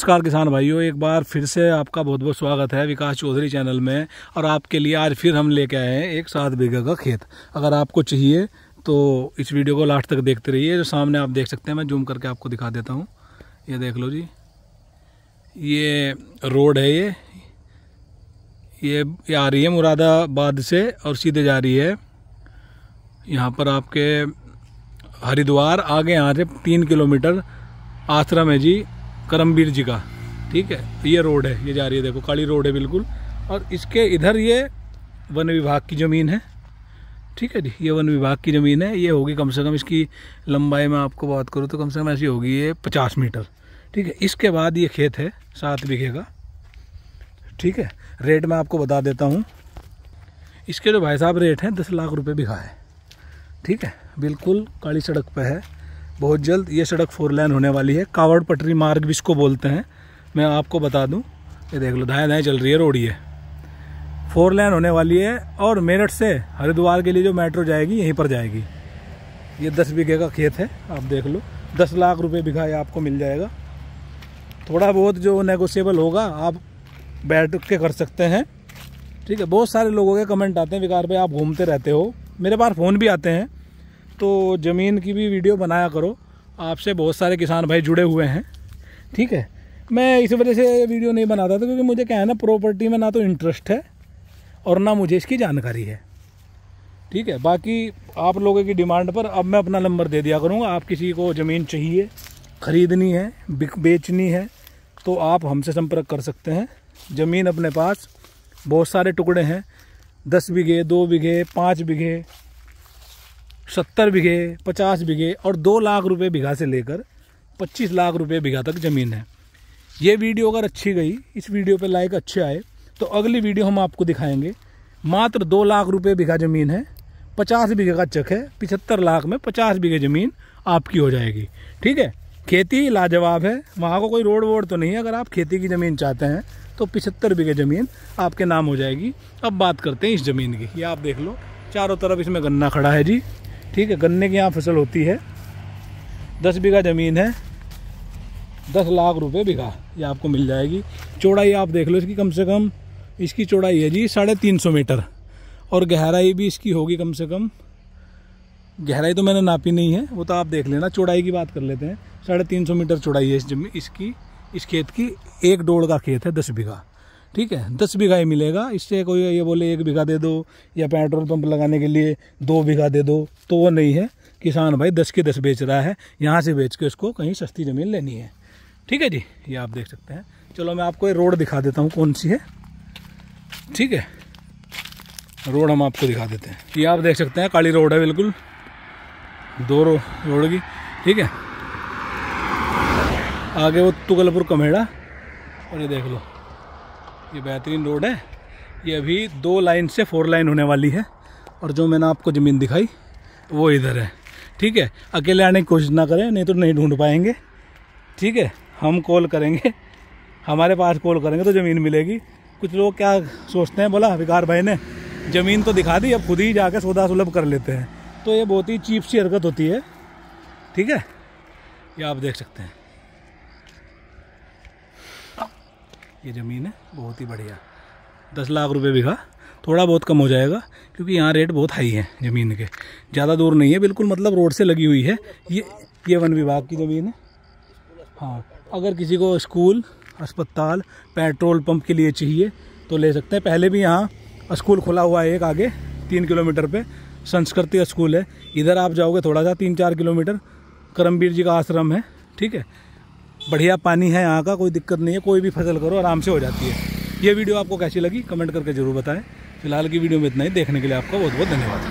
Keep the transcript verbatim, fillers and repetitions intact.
नमस्कार किसान भाइयों, एक बार फिर से आपका बहुत बहुत स्वागत है विकास चौधरी चैनल में। और आपके लिए आज फिर हम लेके आए हैं एक सात बीघा का खेत। अगर आपको चाहिए तो इस वीडियो को लास्ट तक देखते रहिए। जो सामने आप देख सकते हैं, मैं जूम करके आपको दिखा देता हूँ। ये देख लो जी, ये रोड है। ये ये, ये आ रही है मुरादाबाद से और सीधे जा रही है यहाँ पर आपके हरिद्वार। आगे यहाँ से तीन किलोमीटर आश्रम है जी करमवीर जी का। ठीक है, ये रोड है, ये जा रही है, देखो काली रोड है बिल्कुल। और इसके इधर ये वन विभाग की ज़मीन है। ठीक है जी, ये वन विभाग की ज़मीन है। ये होगी कम से कम, इसकी लंबाई में आपको बात करूँ तो कम से कम ऐसी होगी ये पचास मीटर। ठीक है, इसके बाद ये खेत है सात बीघे का। ठीक है, रेट मैं आपको बता देता हूँ। इसके जो भाई साहब रेट हैं दस लाख रुपये बीघा है। ठीक है, बिल्कुल काली सड़क पे है। बहुत जल्द ये सड़क फोर लाइन होने वाली है। कावड़ पटरी मार्ग भी इसको बोलते हैं। मैं आपको बता दूं, ये देख लो दाएं दाएं चल रही है रोड, ये फोर लाइन होने वाली है। और मेरठ से हरिद्वार के लिए जो मेट्रो जाएगी यहीं पर जाएगी। ये दस बीघे का खेत है, आप देख लो। दस लाख रुपए बीघा ये आपको मिल जाएगा। थोड़ा बहुत जो नेगोशिएबल होगा आप बैठ के कर सकते हैं। ठीक है, बहुत सारे लोगों के कमेंट आते हैं, विकार भाई आप घूमते रहते हो, मेरे पास फ़ोन भी आते हैं, तो ज़मीन की भी वीडियो बनाया करो। आपसे बहुत सारे किसान भाई जुड़े हुए हैं। ठीक है, मैं इस वजह से वीडियो नहीं बनाता था क्योंकि मुझे क्या है ना, प्रॉपर्टी में ना तो इंटरेस्ट है और ना मुझे इसकी जानकारी है। ठीक है, बाकी आप लोगों की डिमांड पर अब मैं अपना नंबर दे दिया करूँगा। आप किसी को ज़मीन चाहिए, ख़रीदनी है, बेचनी है, तो आप हमसे संपर्क कर सकते हैं। ज़मीन अपने पास बहुत सारे टुकड़े हैं, दस बीघे, दो बीघे, पाँच बीघे, सत्तर बीघे, पचास बीघे और दो लाख रुपए बीघा से लेकर पच्चीस लाख रुपए बीघा तक ज़मीन है। ये वीडियो अगर अच्छी गई, इस वीडियो पे लाइक अच्छे आए, तो अगली वीडियो हम आपको दिखाएंगे। मात्र दो लाख रुपए बीघा ज़मीन है, पचास बीघे का चक है, पिछहत्तर लाख में पचास बीघे ज़मीन आपकी हो जाएगी। ठीक है, खेती लाजवाब है, वहाँ को कोई रोड वोड तो नहीं है। अगर आप खेती की ज़मीन चाहते हैं तो पिछहत्तर बीघे ज़मीन आपके नाम हो जाएगी। अब बात करते हैं इस ज़मीन की। ये आप देख लो, चारों तरफ इसमें गन्ना खड़ा है जी। ठीक है, गन्ने की यहाँ फसल होती है। दस बीघा ज़मीन है, दस लाख रुपए बीघा ये आपको मिल जाएगी। चौड़ाई आप देख लो इसकी, कम से कम इसकी चौड़ाई है जी साढ़े तीन सौ मीटर और गहराई भी इसकी होगी कम से कम, गहराई तो मैंने नापी नहीं है, वो तो आप देख लेना। चौड़ाई की बात कर लेते हैं, साढ़े तीन सौ मीटर चौड़ाई है इस जमीन इसकी। इस खेत की एक डोड़ का खेत है, दस बीघा। ठीक है, दस बीघा ही मिलेगा। इससे कोई ये बोले एक बीघा दे दो या पेट्रोल पंप लगाने के लिए दो बीघा दे दो, तो वो नहीं है। किसान भाई दस के दस बेच रहा है, यहाँ से बेच के उसको कहीं सस्ती ज़मीन लेनी है। ठीक है जी, ये आप देख सकते हैं। चलो मैं आपको ये रोड दिखा देता हूँ कौन सी है। ठीक है, रोड हम आपको दिखा देते हैं। ये आप देख सकते हैं काली रोड है बिल्कुल, दो रो, रोड की। ठीक है, आगे वो तुगलपुर कमेड़ा, और ये देख लो ये बेहतरीन रोड है। ये अभी दो लाइन से फोर लाइन होने वाली है। और जो मैंने आपको ज़मीन दिखाई वो इधर है। ठीक है, अकेले आने की कोशिश ना करें, नहीं तो नहीं ढूंढ पाएंगे। ठीक है, हम कॉल करेंगे, हमारे पास कॉल करेंगे तो ज़मीन मिलेगी। कुछ लोग क्या सोचते हैं, बोला विकार भाई ने ज़मीन तो दिखा दी, अब खुद ही जाकर सौदा सुलभ कर लेते हैं, तो ये बहुत ही चीप सी हरकत होती है। ठीक है, ये आप देख सकते हैं, ये ज़मीन है बहुत ही बढ़िया, दस लाख रुपए बीघा। थोड़ा बहुत कम हो जाएगा क्योंकि यहाँ रेट बहुत हाई है ज़मीन के, ज़्यादा दूर नहीं है, बिल्कुल मतलब रोड से लगी हुई है। ये ये वन विभाग की ज़मीन है। हाँ, अगर किसी को स्कूल, अस्पताल, पेट्रोल पंप के लिए चाहिए तो ले सकते हैं। पहले भी यहाँ स्कूल खुला हुआ है एक आगे तीन किलोमीटर पे, संस्कृति स्कूल है। इधर आप जाओगे थोड़ा सा तीन चार किलोमीटर, करमवीर जी का आश्रम है। ठीक है, बढ़िया पानी है यहाँ का, कोई दिक्कत नहीं है, कोई भी फसल करो आराम से हो जाती है। ये वीडियो आपको कैसी लगी कमेंट करके जरूर बताएं। फिलहाल की वीडियो में इतना ही। देखने के लिए आपका बहुत बहुत धन्यवाद।